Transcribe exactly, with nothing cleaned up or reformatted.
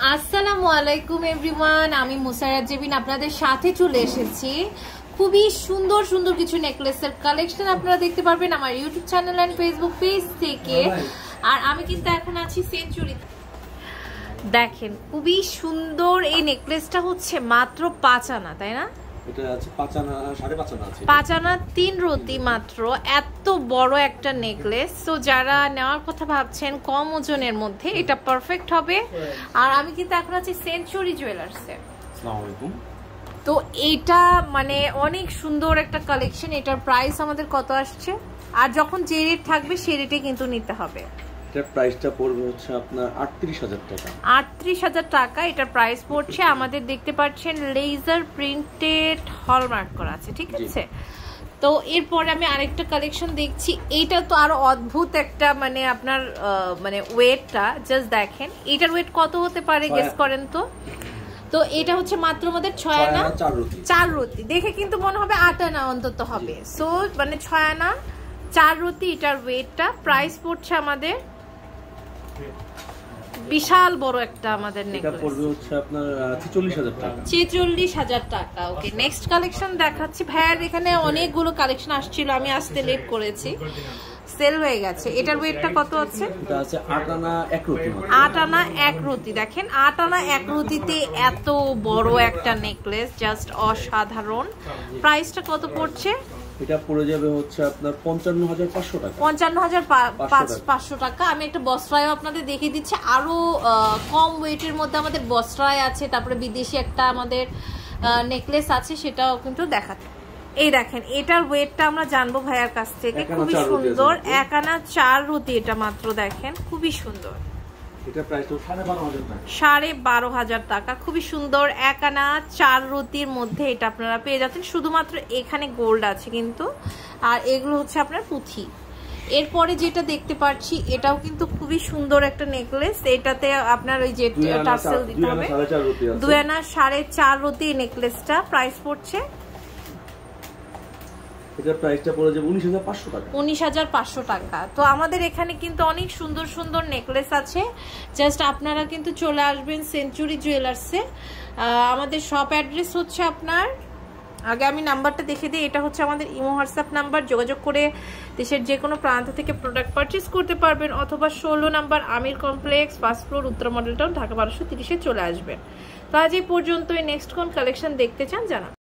আসসালামু আলাইকুম এভরিওয়ান, আমি মুসারাত জেবিন আপনাদের সাথে চলে এসেছি। খুবই সুন্দর সুন্দর কিছু নেকলেসের কালেকশন আপনারা দেখতে পারবেন আমার YouTube channel and Facebook page থেকে। আর আমি কিন্তু এখন আছি সেঞ্চুরি। দেখেন খুবই সুন্দর এই নেকলেসটা হচ্ছে মাত্র পাঁচ আনা, তাই না? এটা আছে পাঁচ আনা, সাড়ে পাঁচ আনা আছে। পাঁচ আনা তিন রতি মাত্র, এত বড় একটা নেকলেস। তো যারা নেওয়ার কথা ভাবছেন কম ওজনের মধ্যে, এটা পারফেক্ট হবে। আর আমি কিন্তু এখন আছি সেঞ্চুরি জুয়েলার্সে। আসসালামু আলাইকুম। তো এটা মানে অনেক সুন্দর একটা কালেকশন। এটার প্রাইস আমাদের কত আসছে, আর যখন যে রেট থাকবে সেই রেটে কিন্তু নিতে হবে। এটার প্রাইসটা পড়বে হচ্ছে আপনার আটত্রিশ হাজার টাকা। আটত্রিশ হাজার টাকা এটার প্রাইস পড়ছে। আমাদের দেখতে পাচ্ছেন লেজার প্রিন্টেড হলমার্ক করা আছে, ঠিক আছে? তো এরপরে আমি আরেকটা কালেকশন দেখছি। এইটা তো আরো অদ্ভুত একটা, মানে আপনার মানে ওয়েটটা জাস্ট দেখেন। এটার ওয়েট কত হতে পারে গেস করেন তো? তো এটা হচ্ছে মাত্র আমাদের ছয় আনা চার রতি। দেখে কিন্তু মনে হবে আট আনা অন্তত হবে। সো মানে ছয় আনা চার রতি এটার ওয়েটটা। প্রাইস পড়ছে আমাদের বিশাল বড় একটা আমাদের নেকলেস। এটা পড়বে হচ্ছে আপনার ছেচল্লিশ হাজার টাকা। ছেচল্লিশ হাজার টাকা। ওকে, নেক্সট কালেকশন দেখাচ্ছি। ভাইয়ার এখানে অনেকগুলো কালেকশন আসছিল, আমি আসতে লেট করেছি, সেল হয়ে গেছে। এটার ওয়েটটা কত আছে? এটা আছে আট আনা এক রতি। আট আনা এক রতি। দেখেন আট আনা এক রতিতে এত বড় একটা নেকলেস, জাস্ট অসাধারণ। প্রাইসটা কত পড়ছে? এটা পড়ে যাবে হচ্ছে আপনার পঞ্চান্ন হাজার পাঁচশো টাকা। পঞ্চান্ন হাজার পাঁচশো টাকা। আমি একটা বস্ত্রায় আপনাদের দেখিয়ে দিচ্ছি। আরো কম ওয়েটের মধ্যে আমাদের বস্ত্রায় আছে, তারপরে বিদেশি একটা আমাদের নেকলেস আছে, সেটাও কিন্তু দেখাতে। এই দেখেন এটার ওয়েটটা আমরা জানবো ভাইয়ার কাছ থেকে। খুবই সুন্দর, এক আনা চার রতি এটা মাত্র। দেখেন খুবই সুন্দর। এটা প্রাইস তো সাড়ে বারো হাজার টাকা। সাড়ে বারো হাজার টাকা। খুবই সুন্দর এক আনা চার রতির মধ্যে এটা আপনারা পেয়ে যাচ্ছেন। শুধুমাত্র এখানে গোল্ড আছে কিন্তু, আর এগুলো হচ্ছে আপনার পুঁথি। এরপরে যেটা দেখতে পাচ্ছি এটাও কিন্তু খুবই সুন্দর একটা নেকলেস। এটাতে আপনার ওই যে টার্সেল দিতে হবে। দুই আনা সাড়ে চার রতি নেকলেসটা। প্রাইস পড়ছে এটার প্রাইসটা পড়ে যাবে উনিশ হাজার পাঁচশো টাকা। উনিশ হাজার পাঁচশো টাকা। তো আমাদের এখানে কিন্তু অনেক সুন্দর সুন্দর নেকলেস আছে। জাস্ট আপনারা কিন্তু চলে আসবেন সেঞ্চুরি জুয়েলার্সে। আমাদের শপ অ্যাড্রেস হচ্ছে আপনার, আগে আমি নাম্বারটা দেখে দিই। এটা হচ্ছে আমাদের ইমো হোয়াটসঅ্যাপ নাম্বার। যোগাযোগ করে দেশের যে কোনো প্রান্ত থেকে প্রোডাক্ট পারচেস করতে পারবেন, অথবা ষোলো number Amir complex, first floor, উত্তর মডেল টাউন, ঢাকা বারোশো তিরিশে চলে আসবেন। তো আজ এই পর্যন্ত। নেক্সট কোন কালেকশন দেখতে চান জানান।